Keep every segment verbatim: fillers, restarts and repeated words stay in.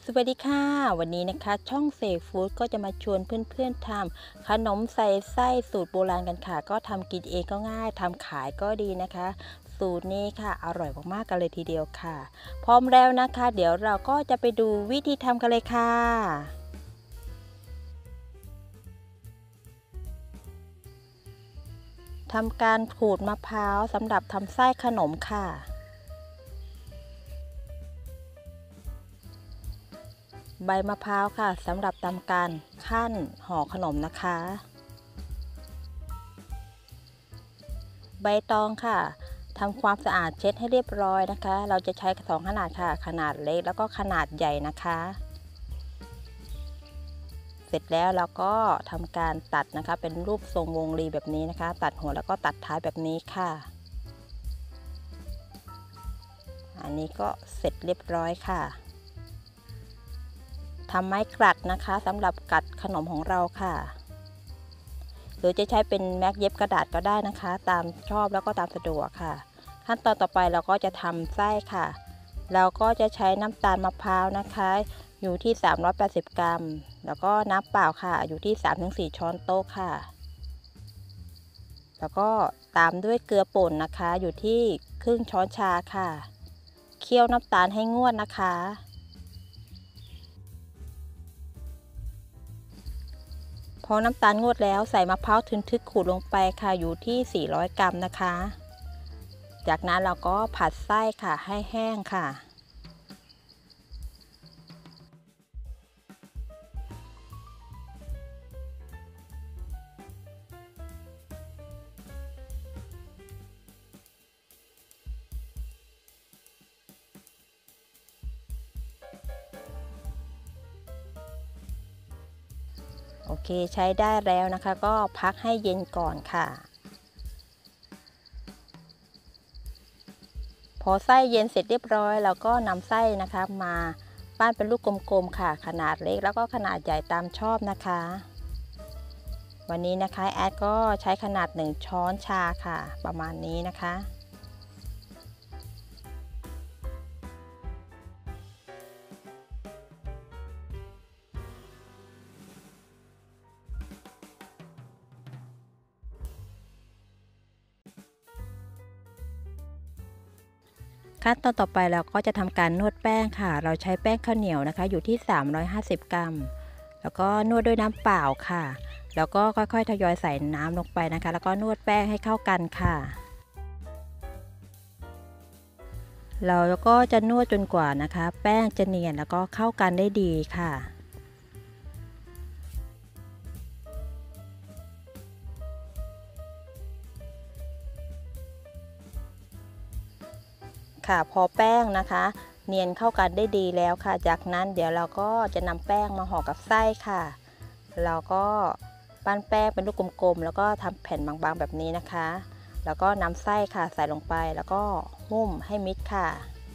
สวัสดีค่ะวันนี้นะคะช่องเสกฟู้ดก็จะมาชวนเพื่อนๆทำขนมใส่ไส้สูตรโบราณกันค่ะก็ทำกินเองก็ง่ายทำขายก็ดีนะคะสูตรนี้ค่ะอร่อยมากๆกันเลยทีเดียวค่ะพร้อมแล้วนะคะเดี๋ยวเราก็จะไปดูวิธีทำกันเลยค่ะทำการขูดมะพร้าวสำหรับทำไส้ขนมค่ะใบมะพร้าวค่ะสำหรับทำการขั้นห่อขนมนะคะใบตองค่ะทำความสะอาดเช็ดให้เรียบร้อยนะคะเราจะใช้สองขนาดค่ะขนาดเล็กแล้วก็ขนาดใหญ่นะคะเสร็จแล้วเราก็ทำการตัดนะคะเป็นรูปทรงวงรีแบบนี้นะคะตัดหัวแล้วก็ตัดท้ายแบบนี้ค่ะอันนี้ก็เสร็จเรียบร้อยค่ะทำไม้กลัดนะคะสำหรับกัดขนมของเราค่ะหรือจะใช้เป็นแม็กเย็บกระดาษก็ได้นะคะตามชอบแล้วก็ตามสะดวกค่ะขั้นตอนต่อไปเราก็จะทำไส้ค่ะเราก็จะใช้น้ำตาลมะพร้าวนะคะอยู่ที่สามร้อยแปดสิบกรัมแล้วก็น้ำเปล่าค่ะอยู่ที่ สามถึงสี่ ช้อนโต๊ะค่ะแล้วก็ตามด้วยเกลือป่นนะคะอยู่ที่ครึ่งช้อนชาค่ะเคี่ยวน้ำตาลให้งวดนะคะพอน้ำตาลงวดแล้วใส่มะพร้าวทึนทึกขูดลงไปค่ะอยู่ที่สี่ร้อยกรัมนะคะจากนั้นเราก็ผัดไส้ค่ะให้แห้งค่ะโอเคใช้ได้แล้วนะคะก็พักให้เย็นก่อนค่ะพอไส้เย็นเสร็จเรียบร้อยเราก็นำไส้นะคะมาปั้นเป็นลูกกลมๆค่ะขนาดเล็กแล้วก็ขนาดใหญ่ตามชอบนะคะวันนี้นะคะแอดก็ใช้ขนาดหนึ่งช้อนชาค่ะประมาณนี้นะคะขั้นตอนต่อไปเราก็จะทำการนวดแป้งค่ะเราใช้แป้งข้าวเหนียวนะคะอยู่ที่สามร้อยห้าสิบกรัมแล้วก็นวดด้วยน้ำเปล่าค่ะแล้วก็ค่อยๆทยอยใส่น้ำลงไปนะคะแล้วก็นวดแป้งให้เข้ากันค่ะเราก็จะนวดจนกว่านะคะแป้งจะเนียนแล้วก็เข้ากันได้ดีค่ะค่ะพอแป้งนะคะเนียนเข้ากันได้ดีแล้วค่ะจากนั้นเดี๋ยวเราก็จะนำแป้งมาห่อกับไส้ค่ะเราก็ปั้นแป้งเป็นลูกกลมๆแล้วก็ทำแผ่นบางๆแบบนี้นะคะแล้วก็นำไส้ค่ะใส่ลงไปแล้วก็หุ้มให้มิดค่ะ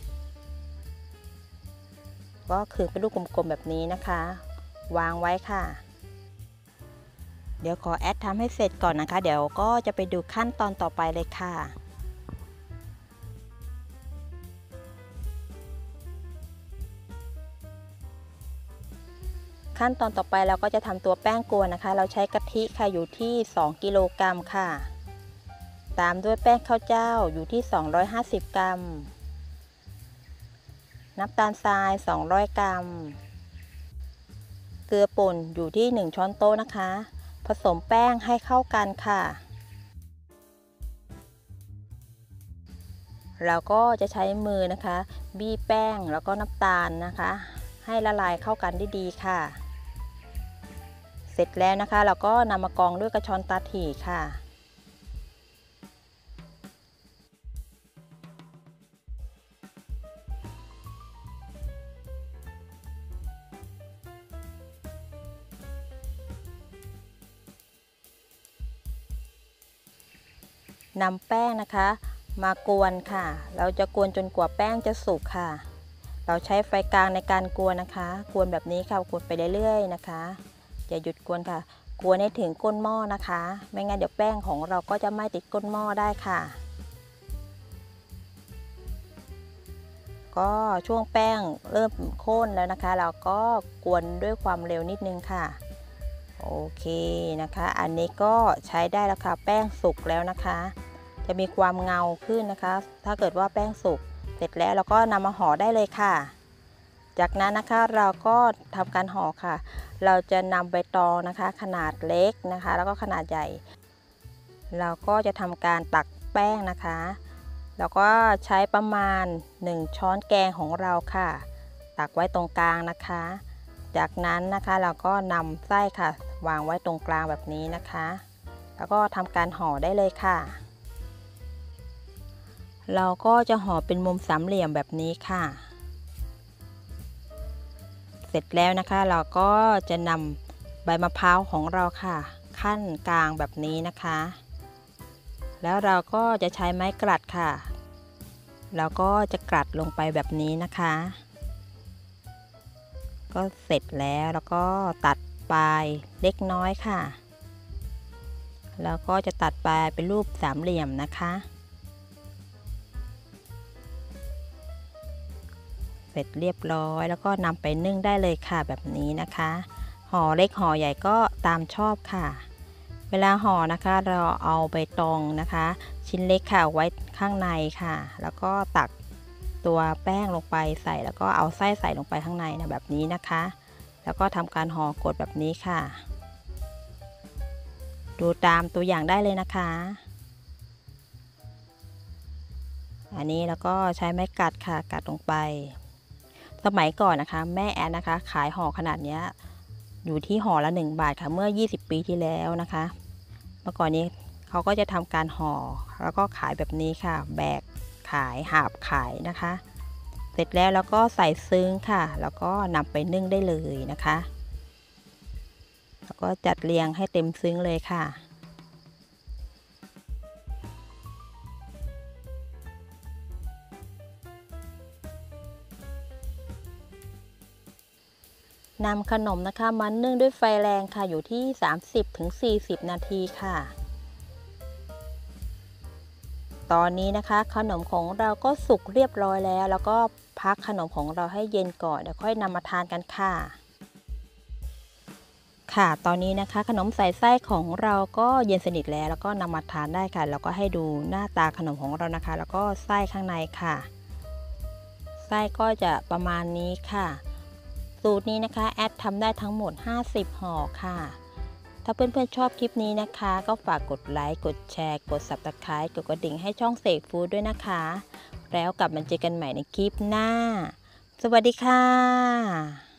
ก็คือเป็นลูกกลมๆแบบนี้นะคะวางไว้ค่ะเดี๋ยวขอแอดทำให้เสร็จก่อนนะคะเดี๋ยวก็จะไปดูขั้นตอนต่อไปเลยค่ะขั้นตอนต่อไปเราก็จะทำตัวแป้งกวนนะคะเราใช้กะทิค่ะอยู่ที่สองกิโลกรัมค่ะตามด้วยแป้งข้าวเจ้าอยู่ที่สองร้อยห้าสิบกรัมน้ำตาลทรายสองร้อยกรัมเกลือป่นอยู่ที่หนึ่งช้อนโต๊ะนะคะผสมแป้งให้เข้ากันค่ะเราก็จะใช้มือนะคะบี้แป้งแล้วก็น้ำตาลนะคะให้ละลายเข้ากันได้ดีค่ะเสร็จแล้วนะคะเราก็นำมากรองด้วยกระชอนตาถี่ค่ะนำแป้งนะคะมากวนค่ะเราจะกวนจนกว่าแป้งจะสุกค่ะเราใช้ไฟกลางในการกวนนะคะกวนแบบนี้ค่ะกวนไปเรื่อยๆนะคะอย่าหยุดกวนค่ะกวนให้ถึงก้นหม้อนะคะไม่งั้นเดี๋ยวแป้งของเราก็จะไม่ติดก้นหม้อได้ค่ะก็ช่วงแป้งเริ่มข้นแล้วนะคะเราก็กวนด้วยความเร็วนิดนึงค่ะโอเคนะคะอันนี้ก็ใช้ได้แล้วค่ะแป้งสุกแล้วนะคะจะมีความเงาขึ้นนะคะถ้าเกิดว่าแป้งสุกเสร็จแล้วเราก็นำมาห่อได้เลยค่ะจากนั้นนะคะเราก็ทำการห่อค่ะเราจะนำใบตองนะคะขนาดเล็กนะคะแล้วก็ขนาดใหญ่เราก็จะทำการตักแป้งนะคะแล้วก็ใช้ประมาณหนึ่งช้อนแกงของเราค่ะตักไว้ตรงกลางนะคะจากนั้นนะคะเราก็นำไส้ค่ะวางไว้ตรงกลางแบบนี้นะคะแล้วก็ทำการห่อได้เลยค่ะเราก็จะห่อเป็นมุมสามเหลี่ยมแบบนี้ค่ะเสร็จแล้วนะคะเราก็จะนำใบมะพร้าวของเราค่ะขั้นกลางแบบนี้นะคะแล้วเราก็จะใช้ไม้กลัดค่ะเราก็จะกลัดลงไปแบบนี้นะคะก็เสร็จแล้วแล้วก็ตัดปลายเล็กน้อยค่ะแล้วก็จะตัดปลายเป็นรูปสามเหลี่ยมนะคะเสร็จเรียบร้อยแล้วก็นำไปนึ่งได้เลยค่ะแบบนี้นะคะห่อเล็กห่อใหญ่ก็ตามชอบค่ะเวลาห่อนะคะเราเอาใบตองนะคะชิ้นเล็กค่ะไว้ข้างในค่ะแล้วก็ตักตัวแป้งลงไปใส่แล้วก็เอาไส้ใส่ลงไปข้างในนะแบบนี้นะคะแล้วก็ทำการห่อกดแบบนี้ค่ะดูตามตัวอย่างได้เลยนะคะอันนี้แล้วก็ใช้ไม้กัดค่ะกัดลงไปสมัยก่อนนะคะแม่แอนนะคะขายห่อขนาดนี้อยู่ที่ห่อละหนึ่งบาทค่ะเมื่อยี่สิบปีที่แล้วนะคะเมื่อก่อนนี้เขาก็จะทำการห่อแล้วก็ขายแบบนี้ค่ะแบกขายหาบขายนะคะเสร็จแล้วแล้วก็ใส่ซึ้งค่ะแล้วก็นำไปนึ่งได้เลยนะคะแล้วก็จัดเรียงให้เต็มซึ้งเลยค่ะนำขนมนะคะมานึ่งด้วยไฟแรงค่ะอยู่ที่ สามสิบถึงสี่สิบ นาทีค่ะตอนนี้นะคะขนมของเราก็สุกเรียบร้อยแล้วแล้วก็พักขนมของเราให้เย็นก่อนเดี๋ยวค่อยนำมาทานกันค่ะค่ะตอนนี้นะคะขนมใส่ไส้ของเราก็เย็นสนิทแล้วแล้วก็นำมาทานได้ค่ะแล้วก็ให้ดูหน้าตาขนมของเรานะคะแล้วก็ไส้ข้างในค่ะไส้ก็จะประมาณนี้ค่ะสูตรนี้นะคะแอดทำได้ทั้งหมดห้าสิบห่อค่ะถ้าเพื่อนๆชอบคลิปนี้นะคะก็ฝากกดไลค์กดแชร์กด ซับสไครบ์ กดกระดิ่งให้ช่องเสกฟู้ดด้วยนะคะแล้วกลับมาเจอกันใหม่ในคลิปหน้าสวัสดีค่ะ